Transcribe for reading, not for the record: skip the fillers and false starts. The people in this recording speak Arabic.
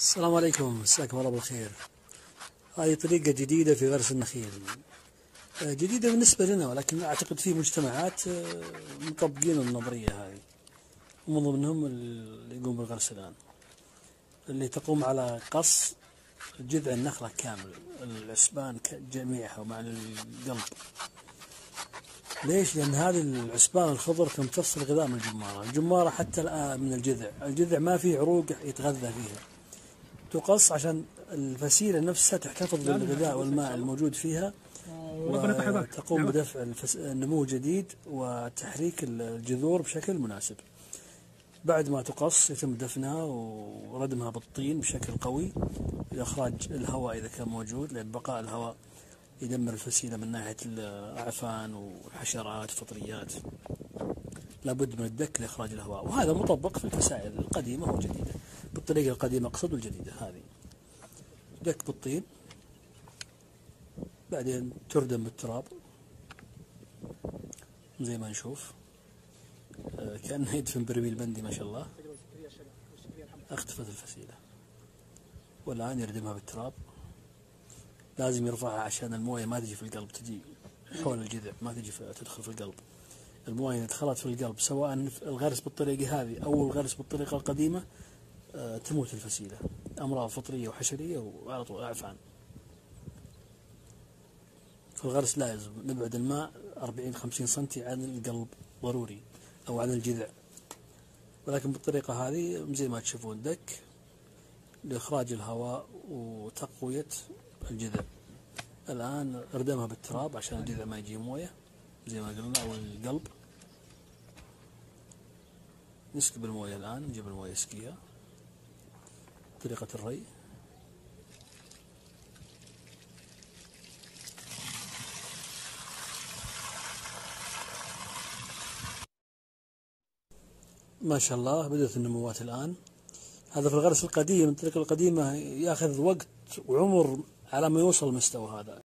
السلام عليكم، مساكم الله بالخير. هذه طريقة جديدة في غرس النخيل، جديدة بالنسبة لنا، ولكن أعتقد في مجتمعات مطبقين النظرية هذه، ومن ضمنهم اللي يقوم بالغرس الآن، اللي تقوم على قص جذع النخلة كامل، العسبان جميعها ومع القلب. ليش؟ لأن هذه العسبان الخضر تمتص الغذاء من الجمارة حتى الآن من الجذع ما فيه عروق يتغذى فيها، تقص عشان الفسيلة نفسها تحتفظ بالغذاء والماء الموجود فيها، وتقوم بدفع النمو جديد وتحريك الجذور بشكل مناسب. بعد ما تقص يتم دفنها وردمها بالطين بشكل قوي لإخراج الهواء إذا كان موجود، لأن بقاء الهواء يدمر الفسيلة من ناحية الأعفان والحشرات والفطريات. لابد من الدك لإخراج الهواء، وهذا مطبق في الفسائل القديمة والجديدة، بالطريقة القديمة أقصد والجديدة. هذه دك بالطين، بعدين تردم بالتراب زي ما نشوف، كأنه يدفن برميل بندي ما شاء الله. اختفت الفسيلة، والآن يردمها بالتراب. لازم يرفعها عشان الموية ما تجي في القلب، تجي حول الجذع، ما تجي تدخل في القلب. الموية إذا دخلت في القلب، سواء الغرس بالطريقة هذه أو الغرس بالطريقة القديمة، تموت الفسيلة، أمراض فطرية وحشرية وعلى طول أعفان. في الغرس لازم نبعد الماء 40-50 سنتي عن القلب ضروري، أو عن الجذع. ولكن بالطريقة هذه زي ما تشوفون دك لإخراج الهواء وتقوية الجذع. الآن اردمها بالتراب عشان الجذع ما يجي موية زي ما قلنا، أو القلب. نسكب الموية الآن، نجيب الموية نسقيها طريقة الري. ما شاء الله بدأت النموات الآن. هذا في الغرس القديم، الطريقة القديمة ياخذ وقت وعمر على ما يوصل المستوى هذا.